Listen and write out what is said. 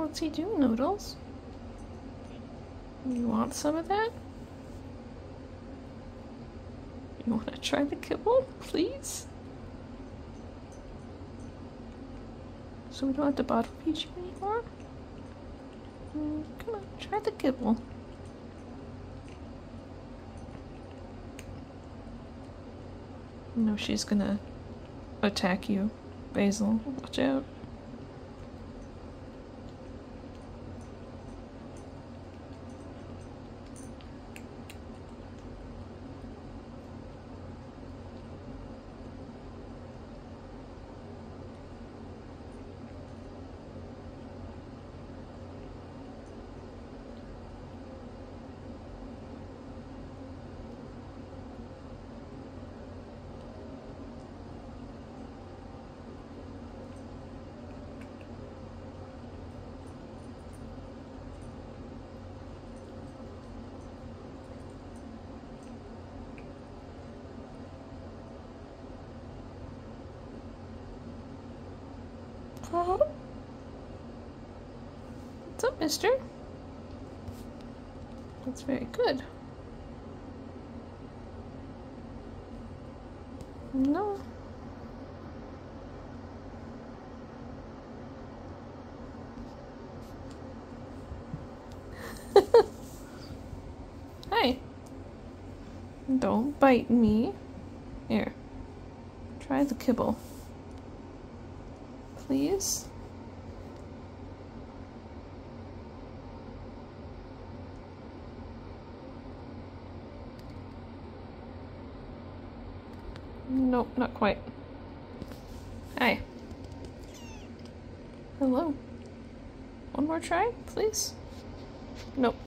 What's he doing, Noodles? You want some of that? You want to try the kibble, please? So we don't have to bottle feed you anymore? Come on, try the kibble. No, she's gonna attack you, Basil. Watch out. What's up, mister? That's very good. No. Hi. Don't bite me. Here. Try the kibble. Please? Nope, not quite. Hi. Hello. One more try, please? Nope.